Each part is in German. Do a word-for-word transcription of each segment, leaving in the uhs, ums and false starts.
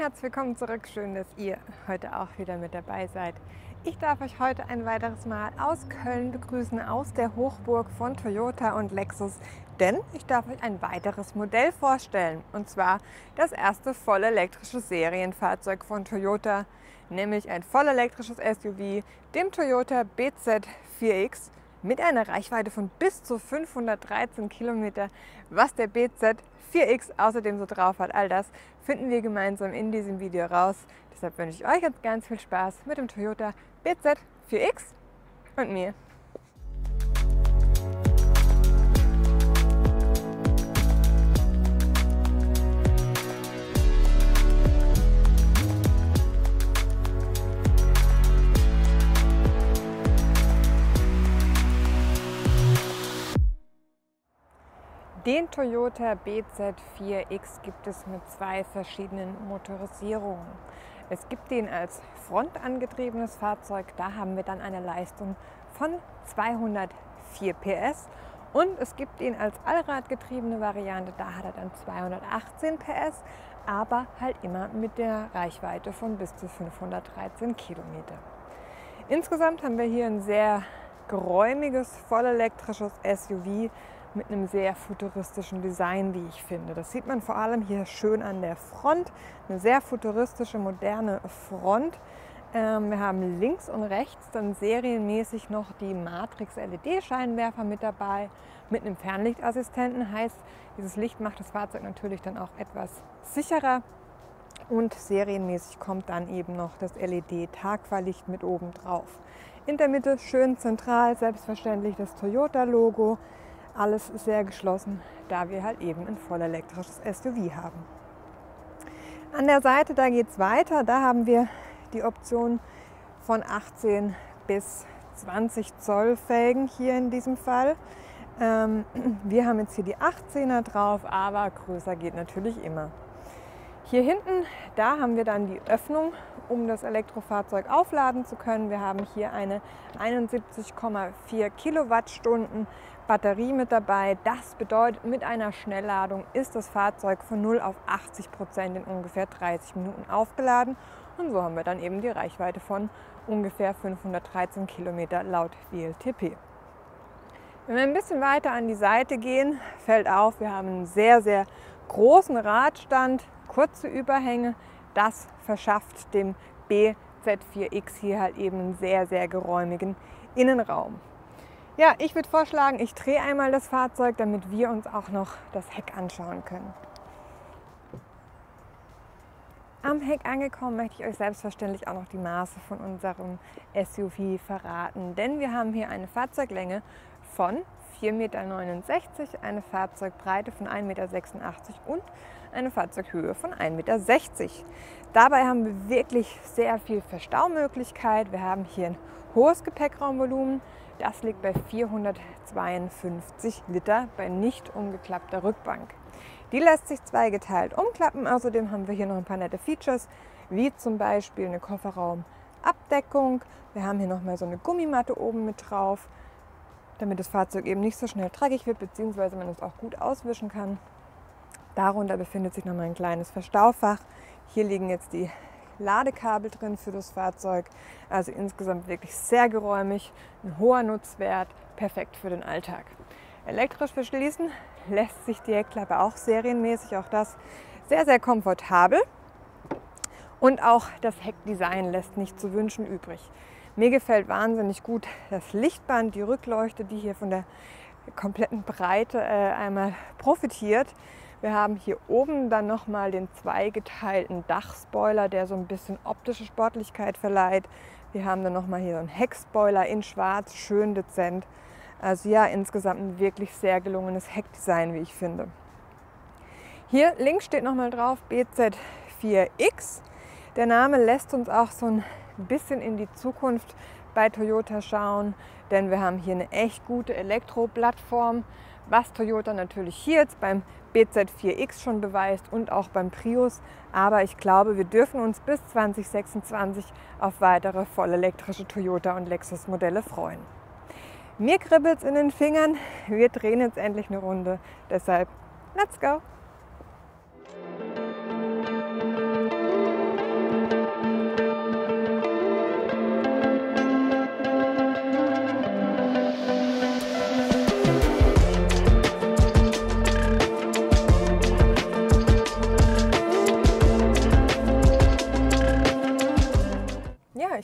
herzlich willkommen zurück. Schön, dass ihr heute auch wieder mit dabei seid. Ich darf euch heute ein weiteres Mal aus Köln begrüßen, aus der Hochburg von Toyota und Lexus, denn ich darf euch ein weiteres Modell vorstellen, und zwar das erste vollelektrische Serienfahrzeug von Toyota, nämlich ein vollelektrisches S U V, dem Toyota B Z vier X, mit einer Reichweite von bis zu fünfhundertdreizehn Kilometer. Was der B Z vier X außerdem so drauf hat, all das finden wir gemeinsam in diesem Video raus. Deshalb wünsche ich euch jetzt ganz viel Spaß mit dem Toyota B Z vier X und mir. Den Toyota B Z vier X gibt es mit zwei verschiedenen Motorisierungen. Es gibt den als frontangetriebenes Fahrzeug, da haben wir dann eine Leistung von zweihundertvier P S, und es gibt ihn als allradgetriebene Variante, da hat er dann zweihundertachtzehn P S, aber halt immer mit der Reichweite von bis zu fünfhundertdreizehn Kilometer. Insgesamt haben wir hier ein sehr geräumiges, vollelektrisches S U V mit einem sehr futuristischen Design, wie ich finde. Das sieht man vor allem hier schön an der Front. Eine sehr futuristische, moderne Front. Ähm, wir haben links und rechts dann serienmäßig noch die Matrix L E D-Scheinwerfer mit dabei, mit einem Fernlichtassistenten. Heißt, dieses Licht macht das Fahrzeug natürlich dann auch etwas sicherer. Und serienmäßig kommt dann eben noch das L E D-Tagfahrlicht mit oben drauf. In der Mitte schön zentral, selbstverständlich das Toyota-Logo. Alles sehr geschlossen, da wir halt eben ein vollelektrisches S U V haben. An der Seite, da geht es weiter. Da haben wir die Option von achtzehn bis zwanzig Zoll Felgen hier in diesem Fall. Ähm, wir haben jetzt hier die achtzehner drauf, aber größer geht natürlich immer. Hier hinten, da haben wir dann die Öffnung, um das Elektrofahrzeug aufladen zu können. Wir haben hier eine einundsiebzig Komma vier Kilowattstunden Batterie mit dabei. Das bedeutet, mit einer Schnellladung ist das Fahrzeug von null auf achtzig Prozent in ungefähr dreißig Minuten aufgeladen. Und so haben wir dann eben die Reichweite von ungefähr fünfhundertdreizehn Kilometer laut W L T P. Wenn wir ein bisschen weiter an die Seite gehen, fällt auf, wir haben einen sehr, sehr großen Radstand, kurze Überhänge. Das verschafft dem B Z vier X hier halt eben einen sehr, sehr geräumigen Innenraum. Ja, ich würde vorschlagen, ich drehe einmal das Fahrzeug, damit wir uns auch noch das Heck anschauen können. Am Heck angekommen möchte ich euch selbstverständlich auch noch die Maße von unserem S U V verraten, denn wir haben hier eine Fahrzeuglänge von vier Komma neunundsechzig Meter, eine Fahrzeugbreite von ein Komma sechsundachtzig Meter und eine Fahrzeughöhe von ein Komma sechzig Meter. Dabei haben wir wirklich sehr viel Verstaumöglichkeit. Wir haben hier ein hohes Gepäckraumvolumen. Das liegt bei vierhundertzweiundfünfzig Liter bei nicht umgeklappter Rückbank. Die lässt sich zweigeteilt umklappen. Außerdem haben wir hier noch ein paar nette Features, wie zum Beispiel eine Kofferraumabdeckung. Wir haben hier noch mal so eine Gummimatte oben mit drauf, damit das Fahrzeug eben nicht so schnell dreckig wird, beziehungsweise man es auch gut auswischen kann. Darunter befindet sich noch mal ein kleines Verstaufach. Hier liegen jetzt die Ladekabel drin für das Fahrzeug. Also insgesamt wirklich sehr geräumig, ein hoher Nutzwert, perfekt für den Alltag. Elektrisch verschließen lässt sich die Heckklappe auch serienmäßig, auch das sehr, sehr komfortabel. Und auch das Heckdesign lässt nicht zu wünschen übrig. Mir gefällt wahnsinnig gut das Lichtband, die Rückleuchte, die hier von der kompletten Breite äh, einmal profitiert. Wir haben hier oben dann nochmal den zweigeteilten Dachspoiler, der so ein bisschen optische Sportlichkeit verleiht. Wir haben dann nochmal hier so einen Heckspoiler in schwarz, schön dezent. Also ja, insgesamt ein wirklich sehr gelungenes Heckdesign, wie ich finde. Hier links steht nochmal drauf B Z vier X. Der Name lässt uns auch so ein bisschen in die Zukunft bei Toyota schauen, denn wir haben hier eine echt gute Elektroplattform, was Toyota natürlich hier jetzt beim B Z vier X schon beweist und auch beim Prius. Aber ich glaube, wir dürfen uns bis zwanzig sechsundzwanzig auf weitere vollelektrische Toyota und Lexus Modelle freuen. Mir kribbelt es in den Fingern, wir drehen jetzt endlich eine Runde, deshalb let's go!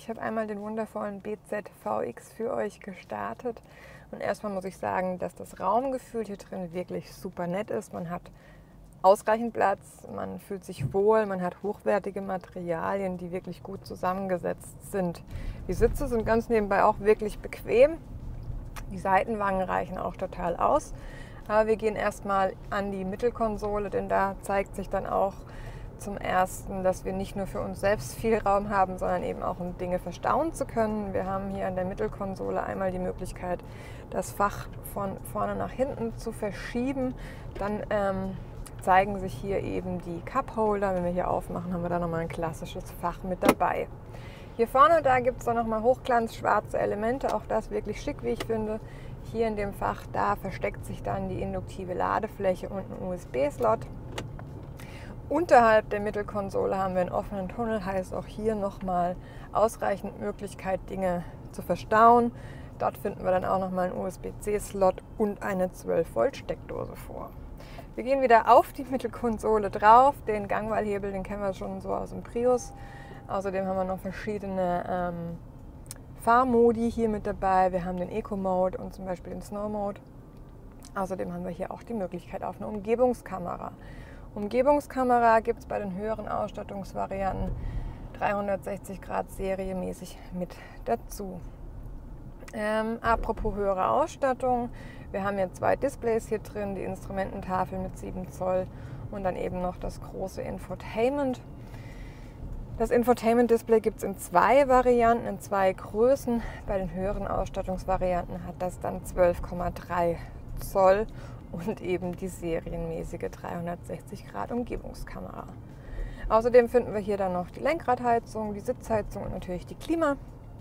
Ich habe einmal den wundervollen B Z V X für euch gestartet und erstmal muss ich sagen, dass das Raumgefühl hier drin wirklich super nett ist. Man hat ausreichend Platz, man fühlt sich wohl, man hat hochwertige Materialien, die wirklich gut zusammengesetzt sind. Die Sitze sind ganz nebenbei auch wirklich bequem. Die Seitenwangen reichen auch total aus. Aber wir gehen erstmal an die Mittelkonsole, denn da zeigt sich dann auch zum Ersten, dass wir nicht nur für uns selbst viel Raum haben, sondern eben auch um Dinge verstauen zu können. Wir haben hier an der Mittelkonsole einmal die Möglichkeit, das Fach von vorne nach hinten zu verschieben. Dann ähm, zeigen sich hier eben die Cupholder. Wenn wir hier aufmachen, haben wir da nochmal ein klassisches Fach mit dabei. Hier vorne, da gibt es dann nochmal Hochglanz schwarze Elemente, auch das wirklich schick, wie ich finde. Hier in dem Fach, da versteckt sich dann die induktive Ladefläche und ein U S B-Slot. Unterhalb der Mittelkonsole haben wir einen offenen Tunnel, heißt auch hier nochmal ausreichend Möglichkeit, Dinge zu verstauen. Dort finden wir dann auch nochmal einen U S B C-Slot und eine zwölf Volt Steckdose vor. Wir gehen wieder auf die Mittelkonsole drauf. Den Gangwallhebel, den kennen wir schon so aus dem Prius. Außerdem haben wir noch verschiedene ähm, Fahrmodi hier mit dabei. Wir haben den Eco-Mode und zum Beispiel den Snow-Mode. Außerdem haben wir hier auch die Möglichkeit auf eine Umgebungskamera. Umgebungskamera gibt es bei den höheren Ausstattungsvarianten dreihundertsechzig Grad seriemäßig mit dazu. Ähm, apropos höhere Ausstattung, wir haben hier zwei Displays hier drin, die Instrumententafel mit sieben Zoll und dann eben noch das große Infotainment. Das Infotainment-Display gibt es in zwei Varianten, in zwei Größen. Bei den höheren Ausstattungsvarianten hat das dann zwölf Komma drei Zoll und eben die serienmäßige dreihundertsechzig Grad Umgebungskamera. Außerdem finden wir hier dann noch die Lenkradheizung, die Sitzheizung und natürlich die Klima.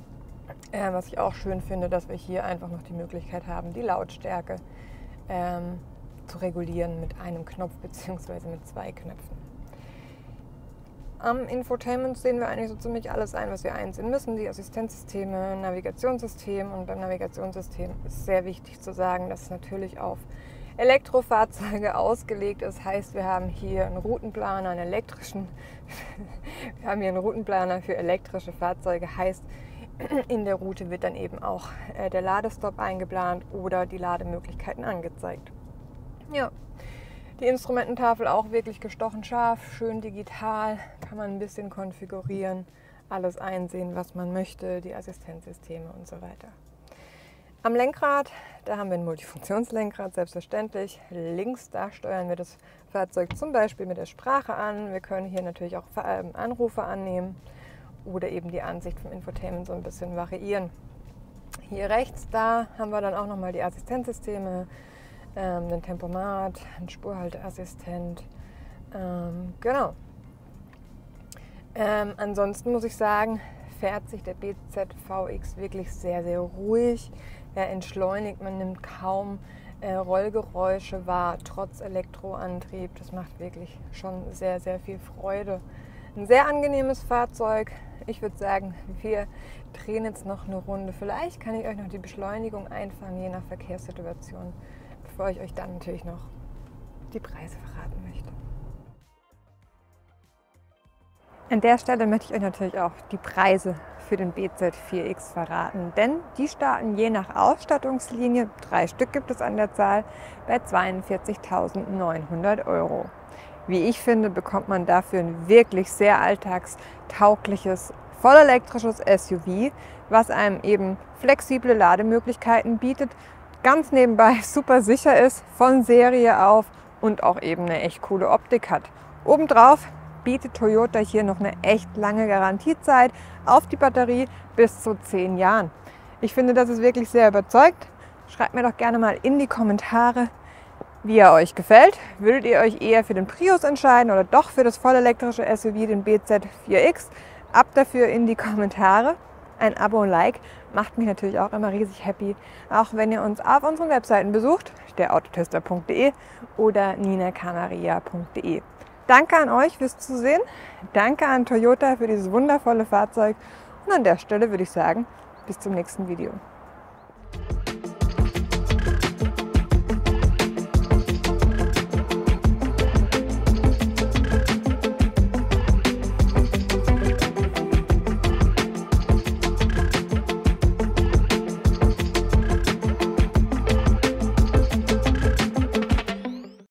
Äh, was ich auch schön finde, dass wir hier einfach noch die Möglichkeit haben, die Lautstärke ähm, zu regulieren mit einem Knopf bzw. mit zwei Knöpfen. Am Infotainment sehen wir eigentlich so ziemlich alles ein, was wir einsehen müssen. Die Assistenzsysteme, Navigationssystem, und beim Navigationssystem ist sehr wichtig zu sagen, dass es natürlich auf Elektrofahrzeuge ausgelegt ist. Heißt, wir haben hier einen Routenplaner, einen elektrischen, wir haben hier einen Routenplaner für elektrische Fahrzeuge. Heißt, in der Route wird dann eben auch der Ladestopp eingeplant oder die Lademöglichkeiten angezeigt. Ja. Die Instrumententafel auch wirklich gestochen scharf, schön digital, kann man ein bisschen konfigurieren, alles einsehen, was man möchte, die Assistenzsysteme und so weiter. Am Lenkrad, da haben wir ein Multifunktionslenkrad, selbstverständlich. Links, da steuern wir das Fahrzeug zum Beispiel mit der Sprache an. Wir können hier natürlich auch Anrufe annehmen oder eben die Ansicht vom Infotainment so ein bisschen variieren. Hier rechts, da haben wir dann auch nochmal die Assistenzsysteme, Ähm, den Tempomat, ein Spurhalteassistent, ähm, genau. Ähm, ansonsten muss ich sagen, fährt sich der B Z V X wirklich sehr, sehr ruhig. Er entschleunigt, man nimmt kaum äh, Rollgeräusche wahr, trotz Elektroantrieb. Das macht wirklich schon sehr, sehr viel Freude. Ein sehr angenehmes Fahrzeug. Ich würde sagen, wir drehen jetzt noch eine Runde. Vielleicht kann ich euch noch die Beschleunigung einfangen, je nach Verkehrssituation, bevor ich euch dann natürlich noch die Preise verraten möchte. An der Stelle möchte ich euch natürlich auch die Preise für den B Z vier X verraten, denn die starten je nach Ausstattungslinie, drei Stück gibt es an der Zahl, bei zweiundvierzigtausendneunhundert Euro. Wie ich finde, bekommt man dafür ein wirklich sehr alltagstaugliches, vollelektrisches S U V, was einem eben flexible Lademöglichkeiten bietet, ganz nebenbei super sicher ist, von Serie auf und auch eben eine echt coole Optik hat. Obendrauf bietet Toyota hier noch eine echt lange Garantiezeit auf die Batterie bis zu zehn Jahren. Ich finde, das ist wirklich sehr überzeugt. Schreibt mir doch gerne mal in die Kommentare, wie er euch gefällt. Würdet ihr euch eher für den Prius entscheiden oder doch für das vollelektrische S U V, den B Z vier X? Ab dafür in die Kommentare. Ein Abo und Like macht mich natürlich auch immer riesig happy, auch wenn ihr uns auf unseren Webseiten besucht, der autotester punkt de oder nina camaria punkt de. Danke an euch fürs Zusehen, danke an Toyota für dieses wundervolle Fahrzeug und an der Stelle würde ich sagen, bis zum nächsten Video.